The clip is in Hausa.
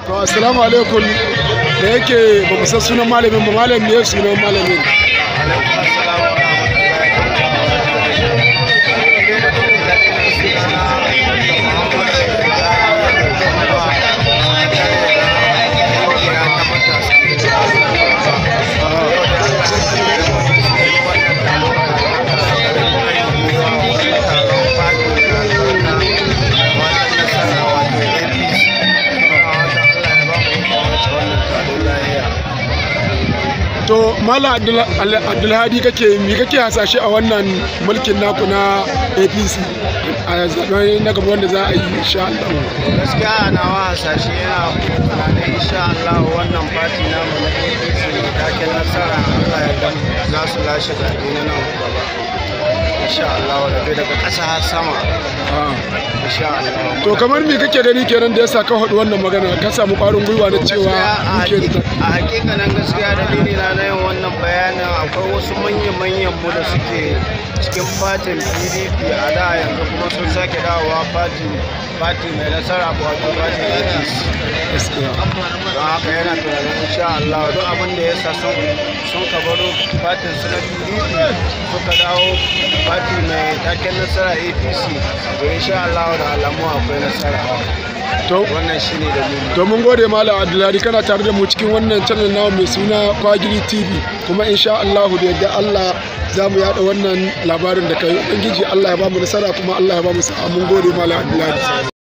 To assalamu alaikum, da yake ba mu san sunan malamin ba, malam ne sunan malamin. To Malam Abdulhadi, kake hasashe a wannan mulkin naku na APC a zaben na gaba wanda za a yi insha Allah? Gaskiya na wa hasashe yana tunanin insha Allah wannan party namu na APC da taken nasara Allah ya dan za su lashe zaɓe na nan gaba insha Allah, daga ƙasa har sama insha Allah. To kamar me kake gani kenan da yasa ka faɗi wannan magana, ka samu ƙwarin gwiwa na cewa muke da a hakikanin gaskiya dalili na yin wannan bayanin akwai wasu manyan mu da suke cikin fatin PDP a da yanzu kuma sun sake dawowa fati mai nasara wato fatin APC. Don haka yana tunanin insha Allah duk abin da yasa sun ka baro fatin su na PDP suka dawo fati mai taken nasara APC, to insha Allah da alamu akwai nasara. To wannan shine dalili. To mun gode Malam Abdulhadi, kana tare da mu cikin wannan channel namu mai suna Kwagiri TV, kuma insha Allah da yadda Allah za mu yada wannan labarin da kai. Ubangiji Allah ya ba mu nasara kuma Allah ya ba mu sa'a. Mun gode Malam Abdulhadi.